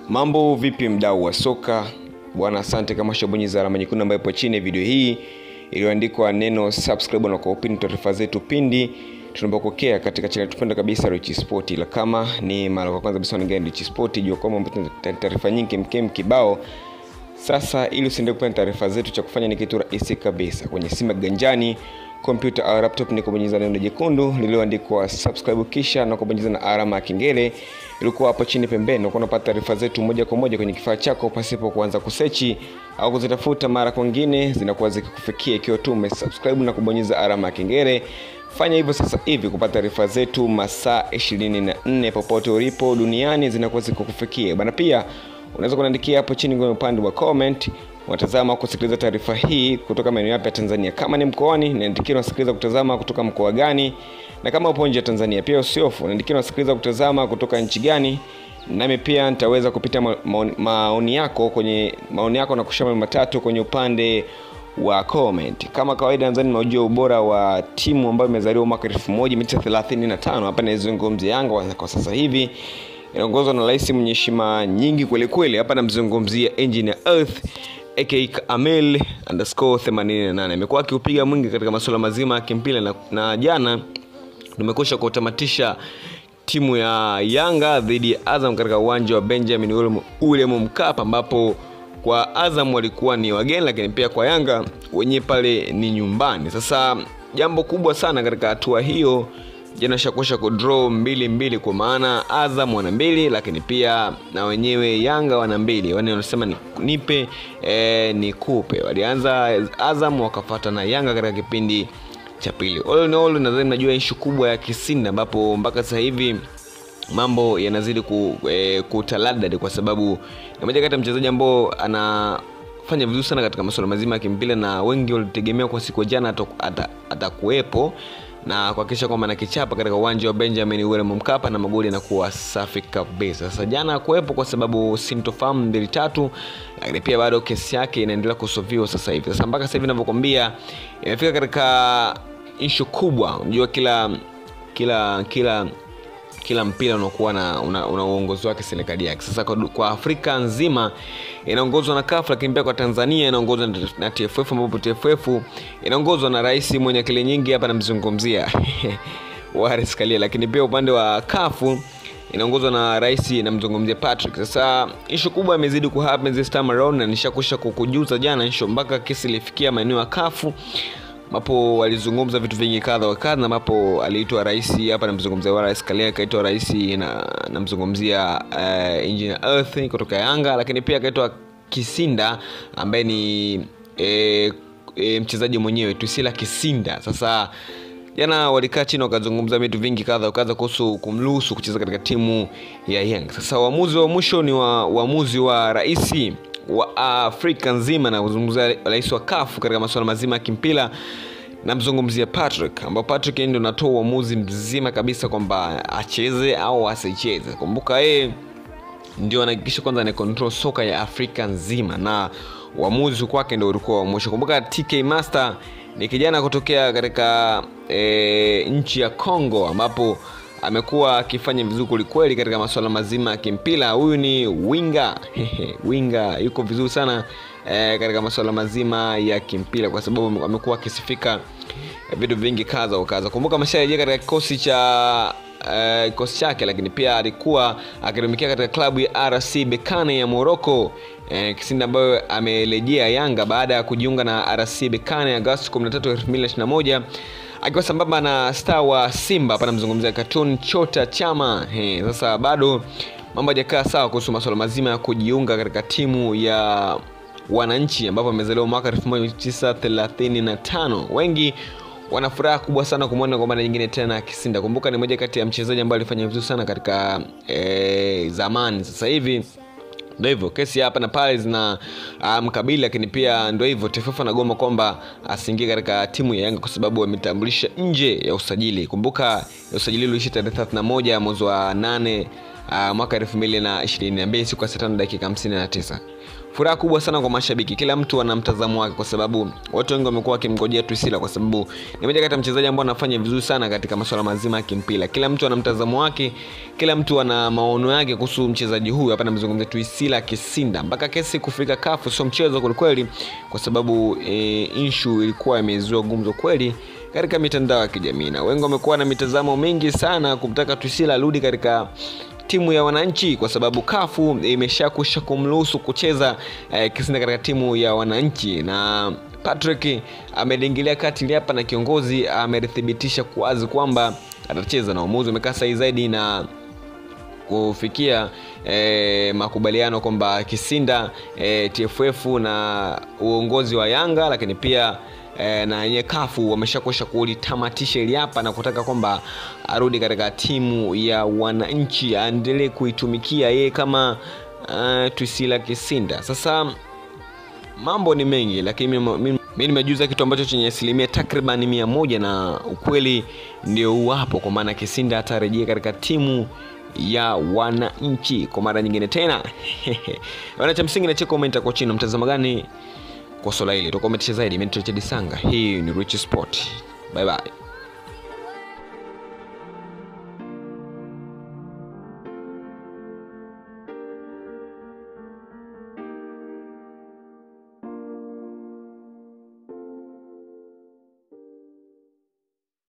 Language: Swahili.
Mambo vipi mdau wa soka? Bwana asante kama shabonyeza alama nyekundu ambayo ipo chini ya video hii iliyoandikwa neno subscribe na kuopini taarifa zetu pindi tunapokea katika channel tupenda kabisa Rich Sport. Ila kama ni mara ya kwanza kabisa unaingia Rich Sport, jua kwamba taarifa nyingi mkem kibao. Sasa ili usiende kupata taarifa zetu, cha kufanya ni kitu rahisi kabisa. Kwenye simu ganjani, computer au laptop, ni kubonyeza neno jekundu lililoandikwa subscribe, kisha na kubonyeza na alama ya kengele ilikuwa hapo chini pembeni. Unapata taarifa zetu moja kwa moja kwenye kifaa chako pasipo kuanza kusearch au kuzitafuta mara kwingine, zinakuwa zikikufikia ikiwa tu umesubscribe na kubonyeza alama ya kengele. Fanya hivyo sasa hivi kupata taarifa zetu masaa 24 popote ulipo duniani, zinakuwa zikukufikia. Bana, pia unaweza kuandikia hapo chini kwenye upande wa comment unatazama kusikiliza taarifa hii kutoka maeneo yapi ya Tanzania. Kama ni mkoani, niandikie unasikiliza kutazama kutoka mkoa gani, na kama upo nje ya Tanzania pia usiofu, niandikie unasikiliza kutazama kutoka nchi gani, nami pia nitaweza kupita maoni yako na kushama matatu kwenye upande wa comment. Kama kawaida, nadhani mnajua ubora wa timu ambayo imezaliwa mwaka 1935. Hapa nazungumzia Yanga kwa sasa hivi inaongozwa na rais mwenye heshima nyingi kweli kweli. Hapa namzungumzia Engineer Earth aka Amel _88. Amekuwa akiupiga mwingi katika masuala mazima ya kimpira, na jana tumekwisha kutamatisha timu ya Yanga dhidi ya Azam katika uwanja wa Benjamin William Mkapa, ambapo kwa Azam walikuwa ni wageni, lakini pia kwa Yanga wenyewe pale ni nyumbani. Sasa jambo kubwa sana katika hatua hiyo, jana shakosha ku draw 2-2, kwa maana Azam wana 2 lakini pia na wenyewe Yanga wana 2. Wao wanasema nipe nikupe. Walianza Azam wakafuata na Yanga katika kipindi cha pili. All in all, nadhani najua issue kubwa ya Kisinda, ambapo mpaka sasa hivi mambo yanazidi kutaladadi, kwa sababu ni moja kati ya mchezaji ambao anafanya vizuri sana katika masuala mazima ya kimpira, na wengi walitegemea kwa siku jana atakuepo na kuhakikisha kwamba anakichapa katika uwanja wa Benjamin William Mkapa na magoli yanakuwa safi kabisa. Sasa jana kuepo kwa sababu sintofahamu 2-3, lakini pia bado kesi yake inaendelea kusolviwa sasa hivi. Sasa mpaka sasa hivi ninavyokuambia imefika katika issue kubwa. Unajua kila mpira unakuwa una uongozi wake, serikali yake. Sasa kwa Afrika nzima inaongozwa na CAF, lakini pia kwa Tanzania inaongozwa na TFF, ambapo TFF inaongozwa na rais mwenye akili nyingi, hapa namzungumzia Wallace Karia, lakini pia upande wa CAF inaongozwa na rais namzungumzia Patrick. Sasa issue kubwa imezidi kuhappen this time around, na nishakusha kukujuza jana issue mpaka kesi ilifikia maeneo ya CAF, ambapo walizungumza vitu vingi kadha wa kadha, ambapo aliitwa rais, hapa namzungumzia Wallace Karia, kaitwa rais na namzungumzia Engineer Earth kutoka Yanga, lakini pia kaitwa Kisinda ambaye ni mchezaji mwenyewe Tusila Kisinda. Sasa jana walikaa chini wakazungumza vitu vingi kadha wa kadha kuhusu kumruhusu kucheza katika timu ya Yanga. Sasa uamuzi wa mwisho ni uamuzi wa rais wa Afrika nzima, na kuzungumzia rais wa CAF katika masuala mazima ya kimpira, namzungumzia Patrick, ambapo Patrick ndio anatoa uamuzi mzima kabisa kwamba acheze au asicheze. Kumbuka yeye ndio anahakikisha kwanza ana control soka ya Afrika nzima, na uamuzi kwake ndio ulikuwa wa mwisho. Kumbuka TK Master ni kijana kutokea katika nchi ya Kongo, ambapo amekuwa akifanya vizuri kweli katika masuala mazima ya kimpira. Huyu ni winga yuko vizuri sana katika masuala mazima ya kimpira, kwa sababu amekuwa akisifika vitu vingi kadha wa kadha. Kumbuka amesharejea katika kikosi chake, lakini pia alikuwa akitumikia katika klabu ya RC Berkane ya Morocco. Kisinda ambayo amerejea Yanga baada ya kujiunga na RC Berkane Agosti 13, 2021, akiwa sambamba na star wa Simba, hapa namzungumzia Cartoon Chota Chama. Sasa bado mambo hajakaa sawa kuhusu masuala mazima ya kujiunga katika timu ya wananchi, ambapo amezaliwa mwaka 1935. Wengi wana furaha kubwa sana kumwona kwa mara nyingine tena Kisinda. Kumbuka ni moja kati ya mchezaji ambaye alifanya vizuri sana katika zamani. Sasa hivi ndio hivyo, kesi hapa na pale zina mkabili, lakini pia ndio hivyo TFF anagoma kwamba asiingie katika timu ya Yanga kwa sababu ametambulisha nje ya usajili. Kumbuka usajili uliisha tarehe 31 mwezi wa 8 mwaka 2022 siku ya 5 dakika 59. Furaha kubwa sana kwa mashabiki. Kila mtu ana mtazamo wake kwa sababu watu wengi wamekuwa wakimngojea Twisila kwa sababu ni mmoja kati ya mchezaji ambao anafanya vizuri sana katika masuala mazima ya kimpira. Kila mtu ana mtazamo wake, kila mtu ana maono yake kuhusu mchezaji huyu. Hapa namzungumzia Twisila Kisinda. Mpaka kesi kufika kafu sio mchezo kweli kwa sababu issue ilikuwa imezua gumzo kweli katika mitandao ya kijamii. Na wengi wamekuwa na mitazamo mingi sana kumtaka Twisila arudi katika timu ya wananchi kwa sababu kafu imeshakwisha kumruhusu kucheza Kisinda katika timu ya wananchi, na Patrick amedingilia kati hapa na kiongozi amethibitisha wazi kwamba atacheza, na uamuzi umekaa sahihi zaidi na kufikia makubaliano kwamba Kisinda, TFF na uongozi wa Yanga lakini pia na yenye kafu wameshakwisha kulitamatisha ili hapa na kutaka kwamba arudi katika timu ya wananchi aendelee kuitumikia yeye kama Twisila Kisinda. Sasa mambo ni mengi lakini mimi nimejuza kitu ambacho chenye asilimia takriban 100 na ukweli ndio hapo, kwa maana Kisinda atarejea katika timu ya wananchi kwa mara nyingine tena. Wana cha msingi na cheki comment kwa chini, mtazamo gani kwa swala hili? Tukometisha zaidi. Mimi ni Sanga, hii ni Rich Sport. Bye bye.